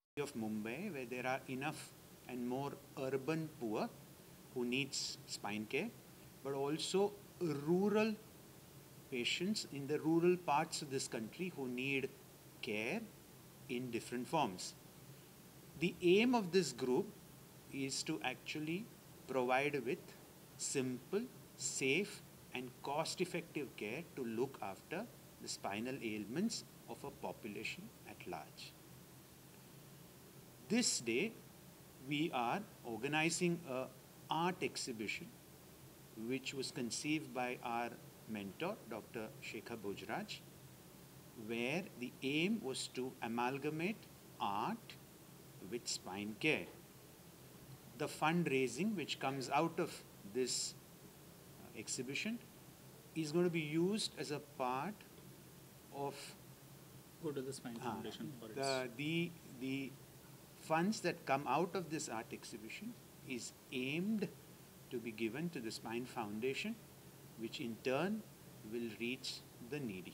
of Mumbai, where there are enough and more urban poor who needs spine care, but also rural patients in the rural parts of this country who need care in different forms. The aim of this group is to actually provide with simple, safe, and cost-effective care to look after the spinal ailments of a population at large. This day, we are organizing an art exhibition which was conceived by our mentor, Dr. Shekhar Bhojraj, where the aim was to amalgamate art with spine care. The fundraising which comes out of this exhibition is going to be used as a part of go to the Spine Foundation for its... the funds that come out of this art exhibition is aimed to be given to the Spine Foundation, which in turn will reach the needy.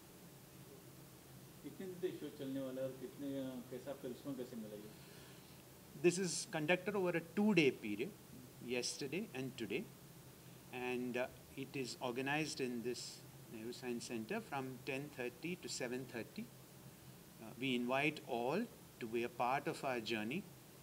This is conducted over a 2-day period, yesterday and today, and it is organized in this Neuroscience Center from 10:30 to 7:30. We invite all to be a part of our journey.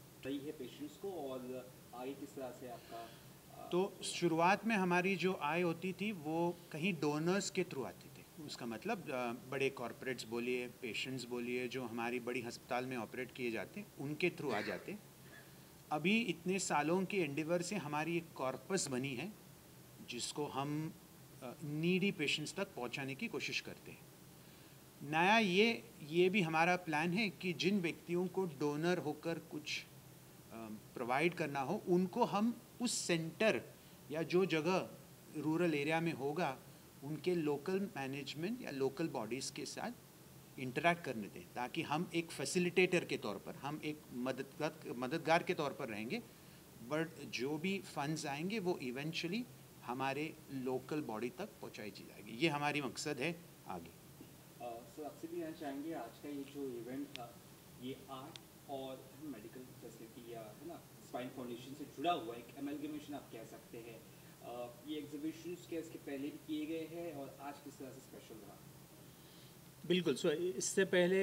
तो शुरुआत में हमारी जो आय होती थी वो कहीं donors के थ्रू आती थी। उसका मतलब बड़े कॉर्पोरेट्स बोलिए, पेशेंट्स बोलिए, जो हमारी बड़ी अस्पताल में ऑपरेट किए जाते हैं उनके थ्रू आ जाते। अभी इतने सालों के एंडेवर से हमारी एक कॉर्पस बनी है जिसको हम नीडी पेशेंट्स तक पहुंचाने की कोशिश करते हैं। नया ये भी हमारा प्लान है कि जिन व्यक्तियों को डोनर होकर कुछ प्रोवाइड करना हो, उनको हम उस सेंटर या जो जगह रूरल एरिया में होगा उनके लोकल मैनेजमेंट या लोकल बॉडीज़ के साथ इंटरैक्ट करने दें, ताकि हम एक फैसिलिटेटर के तौर पर, हम एक मददगार के तौर पर रहेंगे, बट जो भी फंड्स आएंगे वो इवेंचुअली हमारे लोकल बॉडी तक पहुंचाई जाएगी। ये हमारी मकसद है आगे। सर आपसे भी जानना चाहेंगे, आज का ये जो इवेंट था ये आर्ट और मेडिकल फैसिलिटी या है ना स्पाइन फाउंडेशन से जुड़ा हुआ एक एमलगमेशन आप कह सकते हैं। ये एग्जीबिशंस क्या इसके पहले भी किए गए हैं और आज किस तरह से स्पेशल रहा? बिल्कुल। सो इससे पहले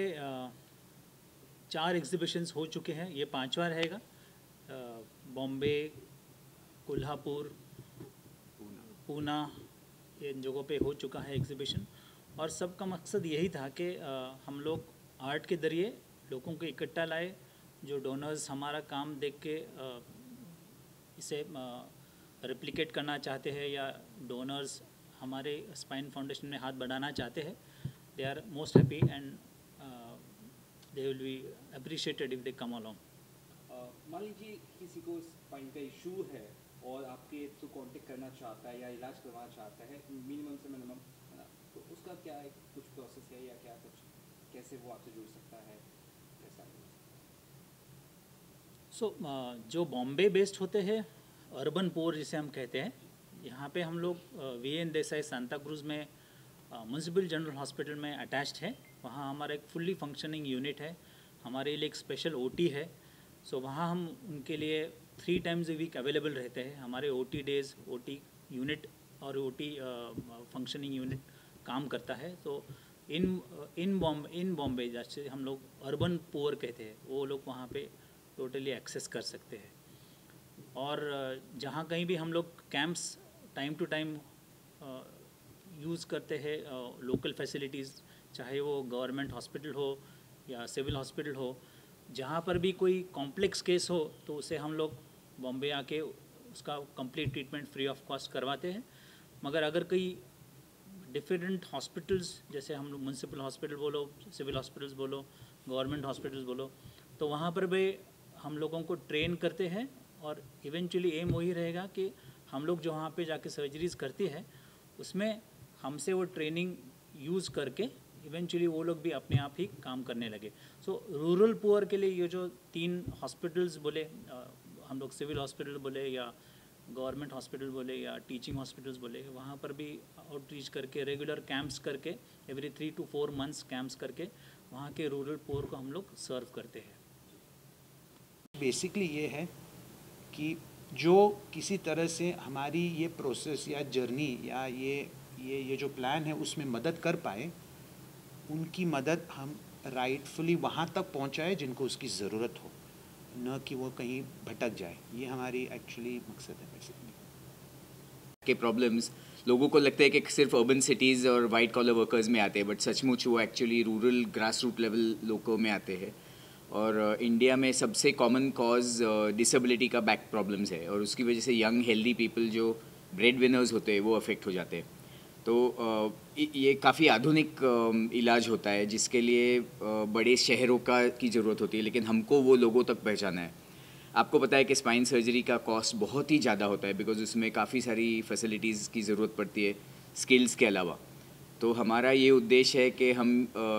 4 एग्जीबिशंस हो चुके हैं, ये 5वां रहेगा। बॉम्बे, कोल्हापुर, पूना, इन जगहों पे हो चुका है एग्जीबिशन, और सबका मकसद यही था कि हम लोग आर्ट के ज़रिए लोगों को इकट्ठा लाए, जो डोनर्स हमारा काम देख के इसे रेप्लिकेट करना चाहते हैं या डोनर्स हमारे स्पाइन फाउंडेशन में हाथ बढ़ाना चाहते हैं, they are most happy and they will be appreciated if they come along. मान लीजिए किसी को स्पाइन का इशू है और आपके थ्रू कांटेक्ट करना चाहता है या इलाज करवाना चाहता है, मिनिमम से मिनिमम, तो उसका क्या है, कुछ प्रोसेस है या क्या कुछ, कैसे वो आपसे जुड़ सकता है, कैसा? जो बॉम्बे बेस्ड होते हैं, अर्बन पोर जिसे हम कहते हैं, यहाँ पे हम लोग VN देसाई सांता क्रूज़ में म्यूनिसिपल जनरल हॉस्पिटल में अटैच्ड है। वहाँ हमारा एक फुल्ली फंक्शनिंग यूनिट है, हमारे लिए एक स्पेशल OT है। वहाँ हम उनके लिए 3 टाइम्स अ वीक अवेलेबल रहते हैं। हमारे OT डेज, OT यूनिट और OT फंक्शनिंग यूनिट काम करता है। तो इन बॉम्बे जैसे हम लोग अर्बन पोर कहते हैं, वो लोग वहाँ पे टोटली एक्सेस कर सकते हैं। और जहाँ कहीं भी हम लोग camps time to time use करते हैं, लोकल फैसिलिटीज़, चाहे वो गवर्नमेंट हॉस्पिटल हो या सिविल हॉस्पिटल हो, जहाँ पर भी कोई कॉम्प्लेक्स केस हो तो उसे हम लोग बॉम्बे आके उसका complete treatment free of cost करवाते हैं। मगर अगर कोई डिफरेंट हॉस्पिटल्स, जैसे हम लोग म्यूनसिपल हॉस्पिटल बोलो, सिविल हॉस्पिटल्स बोलो, गवर्नमेंट हॉस्पिटल्स बोलो, तो वहाँ पर भी हम लोगों को ट्रेन करते हैं, और इवेंचुअली एम वही रहेगा कि हम लोग जो वहाँ पे जाके सर्जरीज़ करती है उसमें हमसे वो ट्रेनिंग यूज़ करके इवेंचुअली वो लोग भी अपने आप ही काम करने लगे। रूरल पुअर के लिए ये जो 3 हॉस्पिटल्स बोले, हम लोग सिविल हॉस्पिटल बोले या गवर्नमेंट हॉस्पिटल बोले या टीचिंग हॉस्पिटल्स बोले, वहाँ पर भी आउटरीच करके रेगुलर कैंप्स करके एवरी 3 to 4 मंथ्स कैंप्स करके वहाँ के रूरल पुअर को हम लोग सर्व करते हैं। बेसिकली ये है कि जो किसी तरह से हमारी ये प्रोसेस या जर्नी या ये जो प्लान है उसमें मदद कर पाए, उनकी मदद हम राइटफुली वहाँ तक पहुँचाए जिनको उसकी ज़रूरत हो, न कि वो कहीं भटक जाए। ये हमारी एक्चुअली मकसद है बेसिकली। के प्रॉब्लम्स लोगों को लगता है कि सिर्फ अर्बन सिटीज़ और वाइट कॉलर वर्कर्स में आते हैं, बट सचमुच वो actually rural grass root level लोगों में आते हैं। और इंडिया में सबसे कॉमन कॉज डिसेबिलिटी का बैक प्रॉब्लम्स है, और उसकी वजह से यंग हेल्दी पीपल जो ब्रेड विनर्स होते हैं वो अफेक्ट हो जाते हैं। तो ये काफ़ी आधुनिक इलाज होता है जिसके लिए बड़े शहरों की ज़रूरत होती है, लेकिन हमको वो लोगों तक पहुँचाना है। आपको पता है कि स्पाइन सर्जरी का कॉस्ट बहुत ही ज़्यादा होता है, बिकॉज उसमें काफ़ी सारी फैसिलिटीज़ की ज़रूरत पड़ती है स्किल्स के अलावा। तो हमारा ये उद्देश्य है कि हम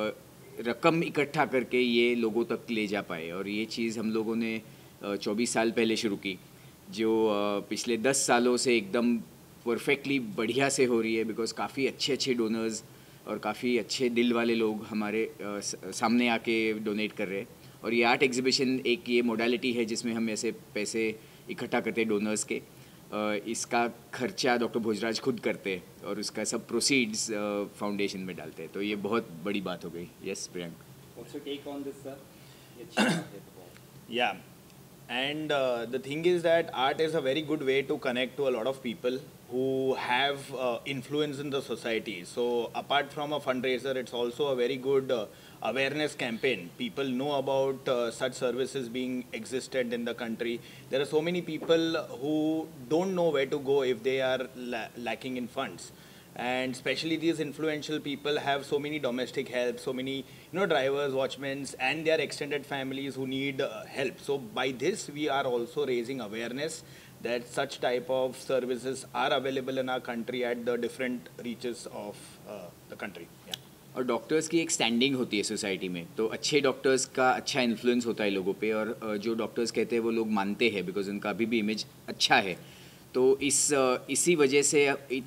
रकम इकट्ठा करके ये लोगों तक ले जा पाए, और ये चीज़ हम लोगों ने 24 साल पहले शुरू की, जो पिछले 10 सालों से एकदम परफेक्टली बढ़िया से हो रही है, बिकॉज काफ़ी अच्छे डोनर्स और काफ़ी अच्छे दिल वाले लोग हमारे सामने आके डोनेट कर रहे हैं। और ये आर्ट एग्जीबिशन एक ये मोडालिटी है जिसमें हम ऐसे पैसे इकट्ठा करते हैं डोनर्स के। इसका खर्चा डॉक्टर भोजराज खुद करते हैं और उसका सब प्रोसीड्स फाउंडेशन में डालते हैं, तो ये बहुत बड़ी बात हो गई। Yes Priyank, What's your take on this, sir? ये अच्छी बात है बहुत। Yeah, and the thing is that art is a very good way to connect to a lot of people who have influence in the society. So apart from a fundraiser, it's also a very good awareness campaign. People know about such services being existed in the country. There are so many people who don't know where to go if they are lacking in funds. And especially these influential people have so many domestic help, so many drivers, watchmen, and their extended families who need help. So by this we are also raising awareness that such type of services are available in our country at the different reaches of the country. Yeah. और doctors की एक standing होती है society में, तो अच्छे doctors का अच्छा इन्फ्लुएंस होता है लोगों पे, और जो डॉक्टर्स कहते हैं वो लोग मानते हैं, बिकॉज उनका अभी भी इमेज अच्छा है। तो इसी वजह से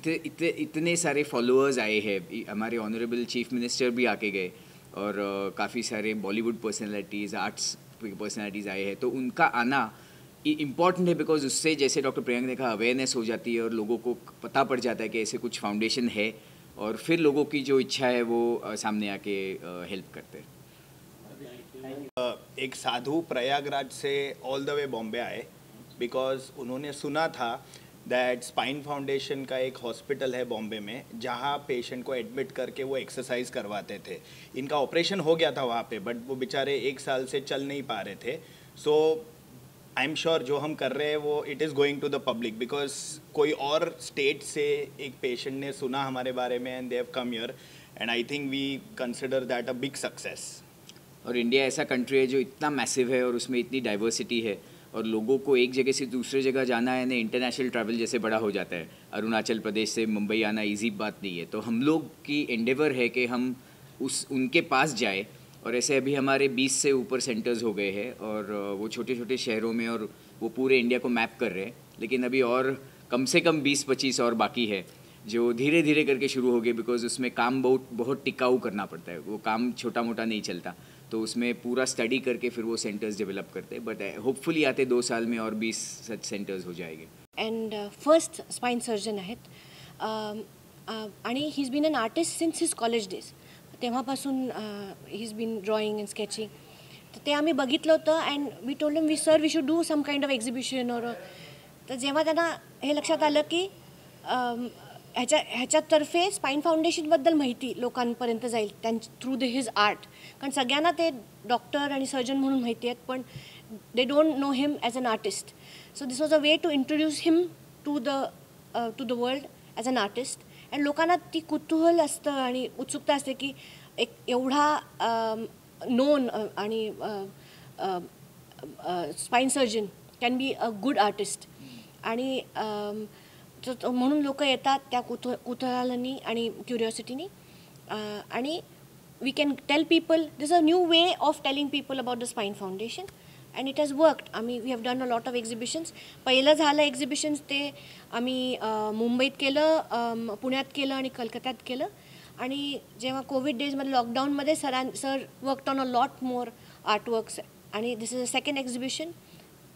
इतने सारे फॉलोअर्स आए हैं। हमारे ऑनरेबल चीफ मिनिस्टर भी आके गए, और काफ़ी सारे बॉलीवुड पर्सनैलिटीज़, आर्ट्स पर्सनैलिटीज़ आए हैं। तो उनका आना इम्पॉर्टेंट है, बिकॉज उससे, जैसे डॉक्टर प्रियंक ने कहा, अवेयरनेस हो जाती है और लोगों को पता पड़ जाता है कि ऐसे कुछ फाउंडेशन है, और फिर लोगों की जो इच्छा है वो सामने आके हेल्प करते हैं। एक साधु प्रयागराज से ऑल द वे बॉम्बे आए, बिकॉज उन्होंने सुना था दैट स्पाइन फाउंडेशन का एक हॉस्पिटल है बॉम्बे में जहाँ पेशेंट को एडमिट करके वो एक्सरसाइज करवाते थे। इनका ऑपरेशन हो गया था वहाँ पे, बट वो बेचारे 1 साल से चल नहीं पा रहे थे। सो आई एम श्योर जो हम कर रहे हैं वो it is going to the public, because कोई और स्टेट से एक पेशेंट ने सुना हमारे बारे में and they have come here, and I think we consider that a big success. और इंडिया ऐसा कंट्री है जो इतना मैसिव है और उसमें इतनी डाइवर्सिटी है, और लोगों को एक जगह से दूसरे जगह जाना है ना, इंटरनेशनल ट्रैवल जैसे बड़ा हो जाता है। अरुणाचल प्रदेश से मुंबई आना इजी बात नहीं है। तो हम लोग की एंडेवर है कि हम उनके पास जाए, और ऐसे अभी हमारे 20 से ऊपर सेंटर्स हो गए हैं, और वो छोटे छोटे शहरों में, और वो पूरे इंडिया को मैप कर रहे हैं। लेकिन अभी और कम से कम 20-25 और बाकी है जो धीरे धीरे करके शुरू हो गए, बिकॉज उसमें काम बहुत टिकाऊ करना पड़ता है। वो काम छोटा मोटा नहीं चलता, तो उसमें पूरा स्टडी करके फिर वो सेंटर्स डेवलप करते हैं। बट होपफुली आते 2 साल में और 20 सच सेंटर्स हो जाएंगे। अँड फर्स्ट स्पाइन सर्जन आहेत, आणि he is been an artist since his college days. तेव्हापासून he is been drawing and sketching. तर ते आम्ही बघितलं होतं and we told him we should do some kind of exhibition or. तर जेव्हा त्यांना हे लक्षात आलं की ह्याच्यातर्फे स्पाइन फाउंडेशनबद्दल माहिती लोकांपर्यंत जाईल थ्रू हिज आर्ट. कारण सगळ्यांना ते डॉक्टर आणि सर्जन म्हणून माहिती आहेत, पण they don't know him as an artist. So this was a way to introduce him to the world as an artist. And लोकांना ती कुतूहल असतं आणि उत्सुकता असते की एक एवढा नोन आणि spine surgeon can be a good artist. आणि म्हणून लोक येतात त्या कुतूहलानी आणि क्युरिओसिटीनी. आणि we can tell people this a new way of telling people about the spine foundation and it has worked. We have done a lot of exhibitions. पहिलं झालं एक्झिबिशन्स ते आम्ही मुंबईत केलं, पुण्यात केलं आणि कलकत्त्यात केलं. आणि जेव्हा कोविड डेजमध्ये लॉकडाऊनमध्ये sir worked on a lot more artworks. आणि this is a second exhibition.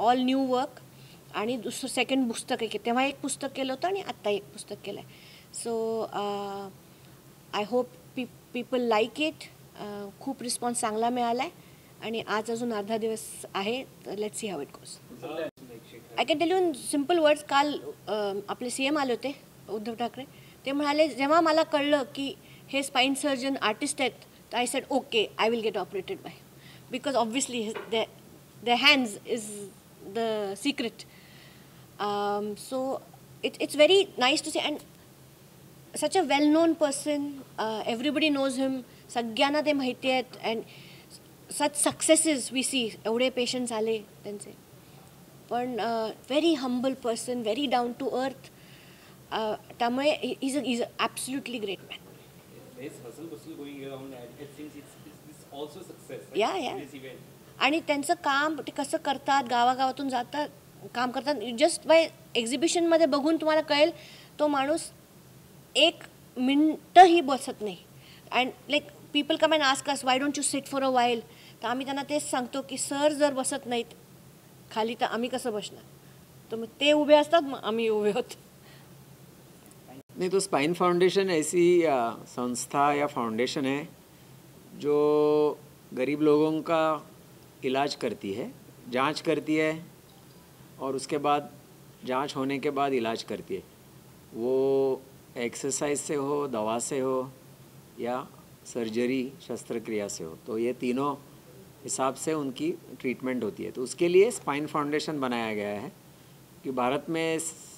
All new work आणि दुसरं सेकंड पुस्तक आहे, तेव्हा एक पुस्तक केलं होतं आणि आत्ता एक पुस्तक केलं आहे. So I hope people like it. खूप रिस्पॉन्स चांगला मिळाला आहे आणि आज अजून अर्धा दिवस आहे, तर let's see how it goes. I can tell you in simple words. काल आपले CM आले होते उद्धव ठाकरे. ते म्हणाले, जेव्हा मला कळलं की हे स्पाईन सर्जन आर्टिस्ट आहेत, तर I said okay, I will get operated by, because obviously their hands is the secret. So it's very nice to see, and such a well known person, everybody knows him, सगळ्यांना ते माहिती आहेत, and such successes we see. एवढे patients आले त्यांचे, पण very humble person, very down to earth. त्यामुळे he's a absolutely great man. There's hustle bustle going around, and it seems it's also success. Right? Yeah, yeah. This event. आणि त्यांचं काम ते कसं करतात, गावागावातून जातात, काम करतात. जस्ट बाय एक्झिबिशनमध्ये बघून तुम्हाला कळेल, तो माणूस एक मिनटंही बसत नाही. And like people come and ask us, why don't you sit for a while. तर आम्ही त्यांना तेच सांगतो की सर जर बसत नाहीत खाली, तर आम्ही कसं बसणार. तर मग ते उभे असतात, मग आम्ही उभे होतो. नहीं, तो स्पाइन फाउंडेशन ऐसी संस्था या फाउंडेशन है जो गरीब लोगों का इलाज करती है, जांच करती है और उसके बाद जांच होने के बाद इलाज करती है. वो एक्सरसाइज से हो, दवा से हो या सर्जरी शस्त्रक्रिया से हो, तो ये तीनों हिसाब से उनकी ट्रीटमेंट होती है. तो उसके लिए स्पाइन फाउंडेशन बनाया गया है कि भारत में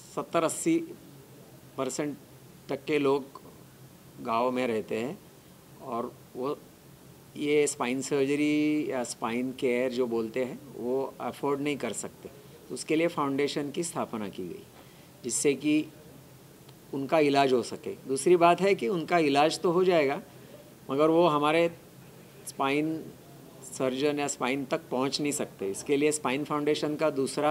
70-80% तक के लोग गाँव में रहते हैं और वो ये स्पाइन सर्जरी या स्पाइन केयर जो बोलते हैं वो अफोर्ड नहीं कर सकते. तो उसके लिए फाउंडेशन की स्थापना की गई, जिससे कि उनका इलाज हो सके. दूसरी बात है कि उनका इलाज तो हो जाएगा, मगर वो हमारे स्पाइन सर्जन या स्पाइन तक पहुंच नहीं सकते. इसके लिए स्पाइन फाउंडेशन का दूसरा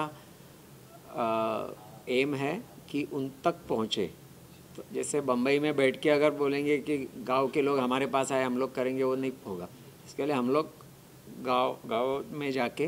एम है कि उन तक पहुँचे. तो जैसे बम्बई में बैठ के अगर बोलेंगे कि गांव के लोग हमारे पास आए, हम लोग करेंगे, वो नहीं होगा. इसके लिए हम लोग गांव में जाके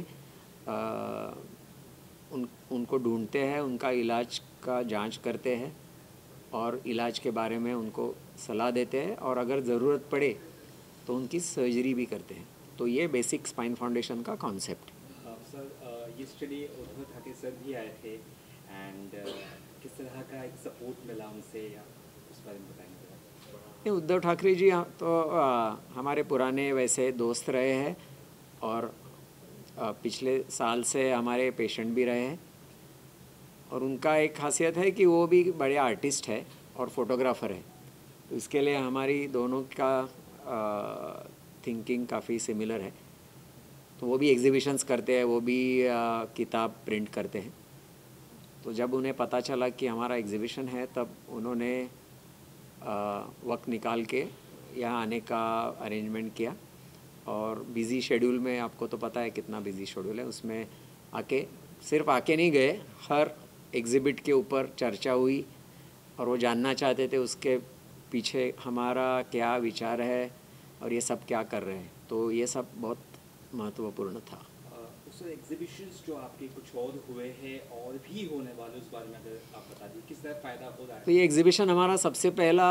उनको ढूंढते हैं, उनका इलाज का जांच करते हैं और इलाज के बारे में उनको सलाह देते हैं, और अगर ज़रूरत पड़े तो उनकी सर्जरी भी करते हैं. तो ये बेसिक स्पाइन फाउंडेशन का concept. Sir yesterday Uddhav Thackeray sir भी आए थे, एंड किस तरह का एक सपोर्ट मिला उनसे, या उस बारे में बताएंगे. उद्धव ठाकरे जी तो हमारे पुराने वैसे दोस्त रहे हैं और पिछले साल से हमारे पेशेंट भी रहे हैं. और उनका एक खासियत है कि वो भी बड़े आर्टिस्ट है और फोटोग्राफ़र है. तो इसके लिए हमारी दोनों का थिंकिंग काफ़ी सिमिलर है. तो वो भी एग्जीबिशंस करते हैं, वो भी किताब प्रिंट करते हैं. तो जब उन्हें पता चला कि हमारा एग्जीबिशन है, तब उन्होंने वक्त निकाल के यहाँ आने का अरेंजमेंट किया. और बिज़ी शेड्यूल में, आपको तो पता है कितना बिज़ी शेड्यूल है, उसमें सिर्फ आके नहीं गए, हर एग्ज़िबिट के ऊपर चर्चा हुई और वो जानना चाहते थे उसके पीछे हमारा क्या विचार है और ये सब क्या कर रहे हैं. तो ये सब बहुत महत्वपूर्ण था. सर एग्जीबिशंस जो आपके कुछ और हुए हैं और भी होने वाले, उस बारे में अगर आप बता दीजिए, किस तरह फ़ायदा हो रहा है. तो ये एग्जीबिशन हमारा सबसे पहला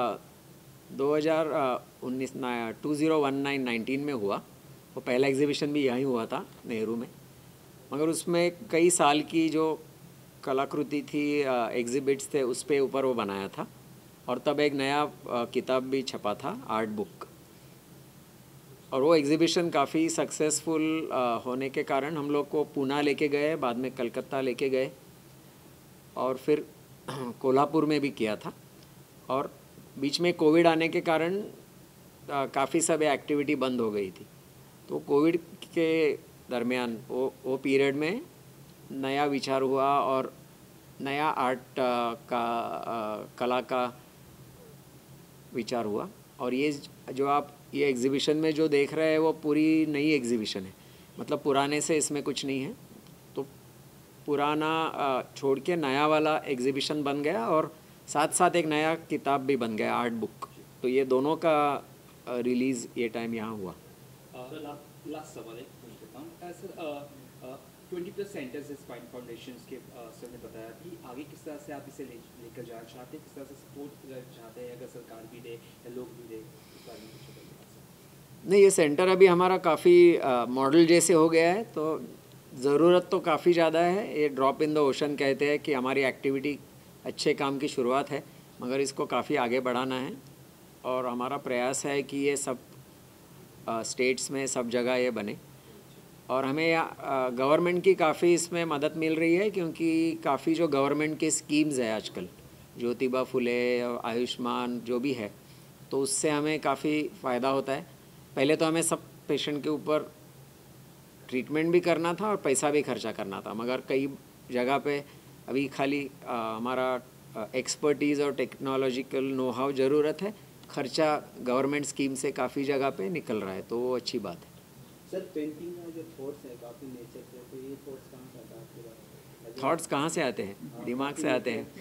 2019 में हुआ. वो पहला एग्जीबिशन भी यहीं हुआ था, नेहरू में. मगर उसमें कई साल की जो कलाकृति थी, एग्जिबिट्स थे, उस पे ऊपर वो बनाया था. और तब एक नया किताब भी छपा था, आर्ट बुक. और वो एग्जीबिशन काफ़ी सक्सेसफुल होने के कारण हम लोग को पूना लेके गए, बाद में कलकत्ता लेके गए और फिर कोल्हापुर में भी किया था. और बीच में कोविड आने के कारण काफ़ी सब एक्टिविटी बंद हो गई थी. तो कोविड के दरमियान वो पीरियड में नया विचार हुआ और नया आर्ट कला का विचार हुआ. और ये जो आप ये एग्जीबिशन में जो देख रहे हैं वो पूरी नई एग्जीबिशन है. मतलब पुराने से इसमें कुछ नहीं है. तो पुराना छोड़ के नया वाला एग्जीबिशन बन गया और साथ साथ एक नया किताब भी बन गया, आर्ट बुक. तो ये दोनों का रिलीज़ ये टाइम यहाँ हुआ. लास्ट सवाल एक पूछ लेता हूँ सर. 20+ सेंटर्स है स्पाइन फाउंडेशन के, सर ने बताया कि आगे किस तरह से आप इसे लेकर जाना चाहते हैं, किस तरह से सपोर्ट चाहते हैं, अगर सरकार भी दे या लोग भी दे, इस बारे में कुछ बताइए सर। नहीं, ये सेंटर अभी हमारा काफ़ी मॉडल जैसे हो गया है, तो ज़रूरत तो काफ़ी ज़्यादा है। ये ड्रॉप इन द ओशन कहते हैं कि हमारी एक्टिविटी अच्छे काम की शुरुआत है, मगर इसको काफ़ी आगे बढ़ाना है और हमारा प्रयास है कि ये सब स्टेट्स में सब जगह ये बने। और हमें गवर्नमेंट की काफ़ी इसमें मदद मिल रही है, क्योंकि काफ़ी जो गवर्नमेंट के स्कीम्स है आजकल, ज्योतिबा फुले और आयुष्मान जो भी है, तो उससे हमें काफ़ी फ़ायदा होता है। पहले तो हमें सब पेशेंट के ऊपर ट्रीटमेंट भी करना था और पैसा भी खर्चा करना था, मगर कई जगह पे अभी खाली हमारा एक्सपर्टीज़ और टेक्नोलॉजिकल नो हाउ ज़रूरत है, खर्चा गवर्नमेंट स्कीम से काफ़ी जगह पे निकल रहा है, तो वो अच्छी बात है। सर पेंटिंग का जो थॉट्स है काफ़ी नेचर से, तो ये थॉट्स कहाँ से आता है आपके बारे में? थॉट्स कहाँ से आते हैं? दिमाग से आते हैं।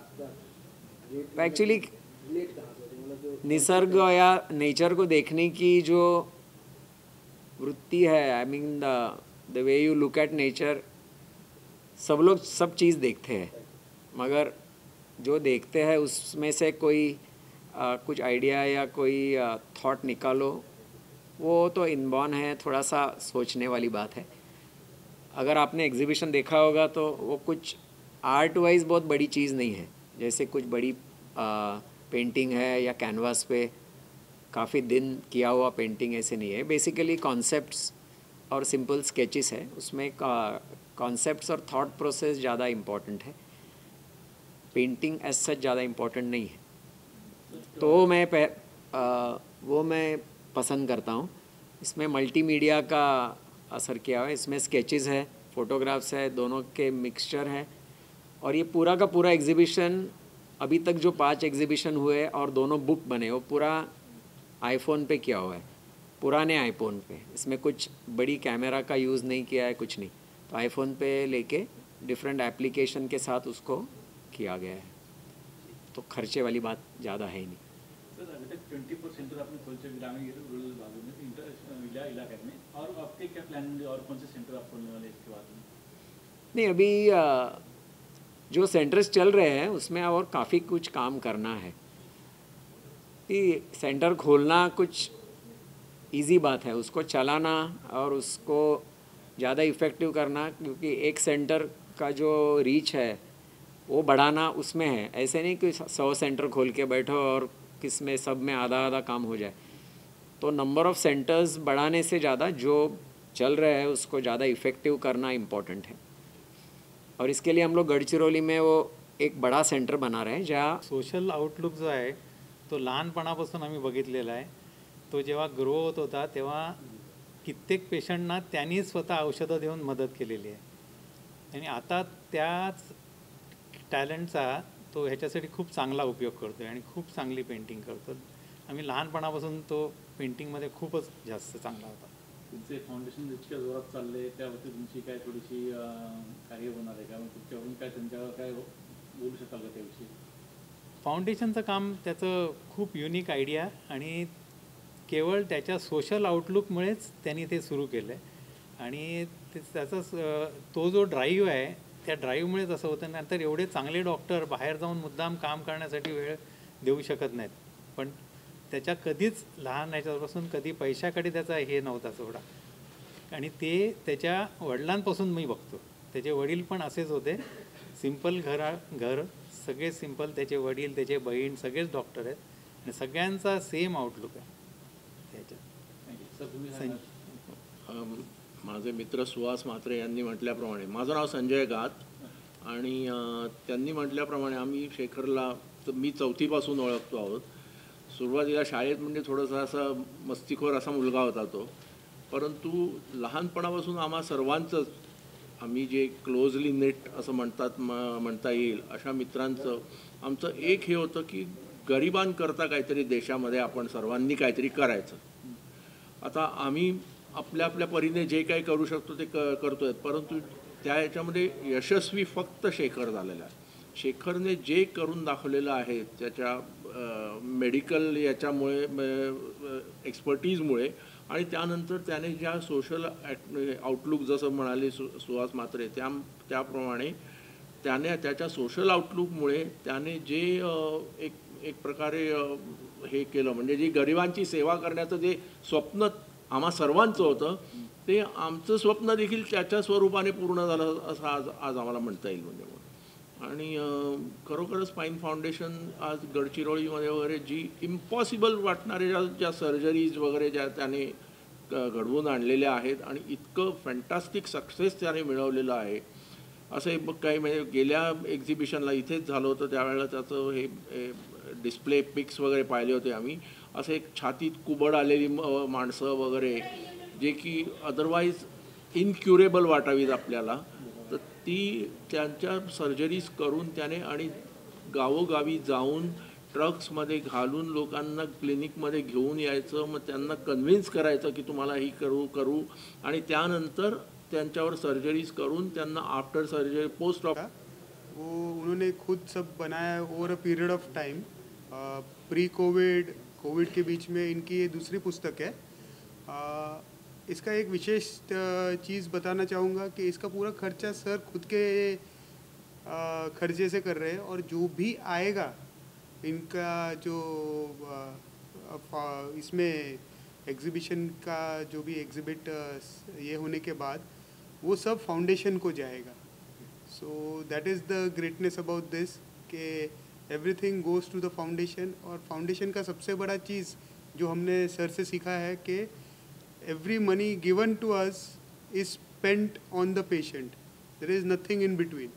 एक्चुअली रिलेट कहाँ से होते हैं, मतलब जो निसर्ग या नेचर को देखने की जो वृत्ति है, I mean the way you look at nature, सब लोग सब चीज़ देखते हैं, मगर जो देखते हैं उसमें से कोई कुछ आइडिया या कोई थॉट निकालो, वो तो इनबॉर्न है, थोड़ा सा सोचने वाली बात है। अगर आपने एग्जीबिशन देखा होगा तो वो कुछ आर्ट वाइज बहुत बड़ी चीज़ नहीं है, जैसे कुछ बड़ी पेंटिंग है या कैनवास पे काफ़ी दिन किया हुआ पेंटिंग ऐसे नहीं है। बेसिकली कॉन्सेप्ट्स और सिंपल स्केचेस है, उसमें कॉन्सेप्ट्स और थॉट प्रोसेस ज़्यादा इम्पॉर्टेंट है, पेंटिंग एज सच ज़्यादा इम्पॉर्टेंट नहीं है। तो वो मैं पसंद करता हूँ। इसमें मल्टीमीडिया का असर किया हुआ है, इसमें स्केचेस है, फ़ोटोग्राफ्स है, दोनों के मिक्सचर है। और ये पूरा का पूरा एग्जीबिशन, अभी तक जो 5 एग्जीबिशन हुए और दोनों बुक बने, वो पूरा आईफोन पे किया हुआ है, पुराने आईफोन पे। इसमें कुछ बड़ी कैमरा का यूज़ नहीं किया है, कुछ नहीं। तो आईफोन पे लेके डिफरेंट एप्लीकेशन के साथ उसको किया गया है, तो खर्चे वाली बात ज़्यादा है ही नहीं। सर अभी तक 24 सेंटर आपने खोल से ग्रामीण रूरल भागों में इलाके में, और आपके क्या प्लान होंगे और कौन से सेंटर आप खोलने वाले इसके बाद में? नहीं, अभी जो सेंटर्स चल रहे हैं उसमें और काफ़ी कुछ काम करना है। कि सेंटर खोलना कुछ इजी बात है, उसको चलाना और उसको ज़्यादा इफ़ेक्टिव करना, क्योंकि एक सेंटर का जो रीच है वो बढ़ाना उसमें है। ऐसे नहीं कि 100 सेंटर खोल के बैठो और किसमें सब में आधा आधा काम हो जाए। तो नंबर ऑफ़ सेंटर्स बढ़ाने से ज़्यादा जो चल रहा है उसको ज़्यादा इफ़ेक्टिव करना इम्पॉर्टेंट है। और इसके लिए हम लोग गडचिरोली में वो एक बड़ा सेंटर बना रहे हैं जहाँ सोशल आउटलुक जो आहे तो लहानपणापासून आम्ही बघितलेला आहे। तो जेव्हा ग्रो होत होता तेव्हा कित्येक पेशंटना त्यांनी स्वतः औषधं देऊन मदत केलेली आहे, आणि आता त्याच टॅलेंटचा तो ह्याच्यासाठी खूप चांगला उपयोग करतो आहे आणि खूप चांगली पेंटिंग करतो। आम्ही लहानपणापासून तो पेंटिंगमध्ये खूपच जास्त चांगला होता। तुमचे फाउंडेशन इतक्या जोरात चालले, त्यावरती तुमची काय थोडीशी कार्य होणार आहे का? मग तुमच्याकडून काय त्यांच्यावर काय बोलू शकाल का त्याविषयी? फाउंडेशनचं काम त्याचं खूप युनिक आयडिया आणि केवळ त्याच्या सोशल आउटलुकमुळेच त्यांनी ते सुरू केलं आहे। आणि त्याचा तो जो ड्राईव्ह आहे त्या ड्राईव्हमुळेच असं होतं। नंतर एवढे चांगले डॉक्टर बाहेर जाऊन मुद्दाम काम करण्यासाठी वेळ देऊ शकत नाहीत, पण त्याच्या कधीच लहान ह्याच्यापासून कधी पैशाकडे त्याचा हे नव्हता सोडा। आणि ते त्याच्या वडिलांपासून मी बघतो, त्याचे वडील पण असेच होते, सिंपल घर सगळे सिंपल, त्याचे वडील त्याचे बहीण सगळेच डॉक्टर आहेत आणि सगळ्यांचा सेम आउटलुक आहे त्याच्यात। माझे मित्र सुहास म्हात्रे यांनी म्हटल्याप्रमाणे, माझं नाव संजय गात आणि त्यांनी म्हटल्याप्रमाणे आम्ही शेखरला मी 4थीपासून ओळखतो आहोत। सुरुवातीला शाळेत म्हणजे थोडासा असा मस्तीखोर असा मुलगा होता तो, परंतु लहानपणापासून आम्हा सर्वांचंच, आम्ही जे क्लोजली नेट असं म्हणता येईल अशा मित्रांचं आमचं एक हे होतं की गरिबांकरता काहीतरी देशामध्ये आपण सर्वांनी काहीतरी करायचं। आता आम्ही आपल्या आपल्या परीने जे काही करू शकतो ते करतो आहे, परंतु त्या ह्याच्यामध्ये यशस्वी फक्त शेखर झालेला आहे। शेखरने जे करून दाखवलेलं आहे त्याच्या मेडिकल याच्यामुळे एक्सपर्टीजमुळे आणि त्यानंतर त्याने ज्या सोशल आउटलुक जसं म्हणाले सुहास म्हात्रे त्याप्रमाणे त्याने त्याच्या सोशल आउटलुकमुळे त्याने जे एक प्रकारे हे केलं, म्हणजे जी गरिबांची सेवा करण्याचं जे स्वप्न आम्हा सर्वांचं होतं ते आमचं स्वप्न देखील त्याच्या स्वरूपाने पूर्ण झालं असं आज आम्हाला म्हणता येईल. म्हणजे आणि खरोखरच स्पाईन फाउंडेशन आज गडचिरोलीमध्ये वगैरे जी इम्पॉसिबल वाटणारे ज्या सर्जरीज वगैरे ज्या त्याने घडवून आणलेल्या आहेत आणि इतकं फॅन्टास्टिक सक्सेस त्याने मिळवलेलं आहे. असं काही म्हणजे गेल्या एक्झिबिशनला इथेच झालं होतं त्यावेळेला त्याचं हे डिस्प्ले पिक्स वगैरे पाहिले होते आम्ही. असं एक छातीत कुबड आलेली माणसं वगैरे जे की अदरवाईज इनक्युरेबल वाटावीत आपल्याला, तर ती त्यांच्या सर्जरीज करून त्याने आणि गावोगावी जाऊन ट्रक्समध्ये घालून लोकांना क्लिनिकमध्ये घेऊन यायचं, मग त्यांना कन्व्हिन्स करायचं की तुम्हाला ही करू आणि त्यानंतर त्यांच्यावर सर्जरीज करून त्यांना आफ्टर सर्जरी पोस्ट ऑफ वो उन्होंने खुद सब बनाया over a period of time. Pre covid के बीच में इनकी ये दूसरी पुस्तक है. इसका एक विशेष चीज़ बताना चाहूँगा कि इसका पूरा खर्चा सर खुद के खर्चे से कर रहे हैं और जो भी आएगा इनका जो इसमें एग्जीबिशन का जो भी एग्जिबिट ये होने के बाद वो सब फाउंडेशन को जाएगा. So that is the greatness about this कि everything goes to the foundation. और फाउंडेशन का सबसे बड़ा चीज़ जो हमने सर से सीखा है कि every money given to us is spent on the patient. There is nothing in between.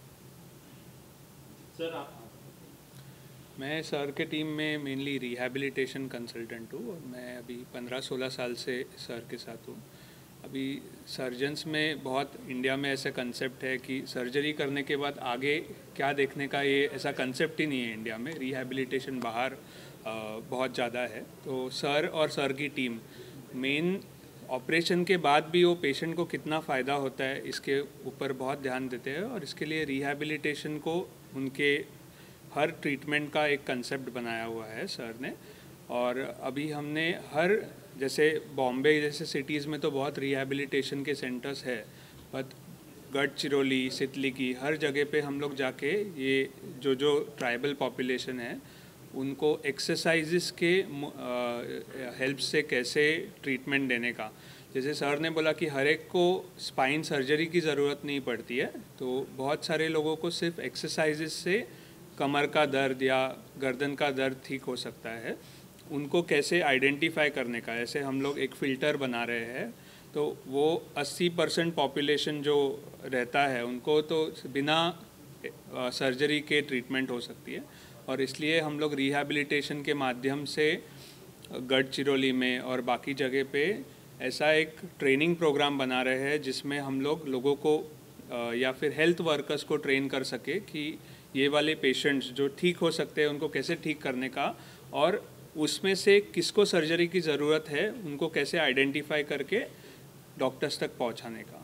Sir आप मैं सर के टीम में मेनली रिहैबिलिटेशन कंसल्टेंट हूँ और मैं अभी 15-16 साल से सर के साथ हूँ. अभी सर्जन्स में बहुत इंडिया में ऐसा कंसेप्ट है कि सर्जरी करने के बाद आगे क्या देखने का ये ऐसा कंसेप्ट ही नहीं है इंडिया में. रिहैबिलिटेशन बाहर बहुत ज़्यादा है. तो सर और सर की टीम मेन ऑपरेशन के बाद भी वो पेशेंट को कितना फ़ायदा होता है इसके ऊपर बहुत ध्यान देते हैं और इसके लिए रिहैबिलिटेशन को उनके हर ट्रीटमेंट का एक कंसेप्ट बनाया हुआ है सर ने. और अभी हमने जैसे बॉम्बे जैसे सिटीज़ में तो बहुत रिहैबिलिटेशन के सेंटर्स है, बट गढ़चिरौली, सितलिकी हर जगह पे हम लोग जाके ये जो ट्राइबल पॉपुलेशन है उनको एक्सरसाइजेस के हेल्प से कैसे ट्रीटमेंट देने का. जैसे सर ने बोला कि हर एक को स्पाइन सर्जरी की ज़रूरत नहीं पड़ती है, तो बहुत सारे लोगों को सिर्फ एक्सरसाइजेस से कमर का दर्द या गर्दन का दर्द ठीक हो सकता है. उनको कैसे आइडेंटिफाई करने का, ऐसे हम लोग एक फ़िल्टर बना रहे हैं. तो वो 80% पॉपुलेशन जो रहता है उनको तो बिना सर्जरी के ट्रीटमेंट हो सकती है. और इसलिए हम लोग रिहैबिलिटेशन के माध्यम से गढ़चिरौली में और बाकी जगह पे ऐसा एक ट्रेनिंग प्रोग्राम बना रहे हैं जिसमें हम लोगों को या फिर हेल्थ वर्कर्स को ट्रेन कर सके कि ये वाले पेशेंट्स जो ठीक हो सकते हैं उनको कैसे ठीक करने का, और उसमें से किसको सर्जरी की ज़रूरत है उनको कैसे आइडेंटिफाई करके डॉक्टर्स तक पहुंचाने का.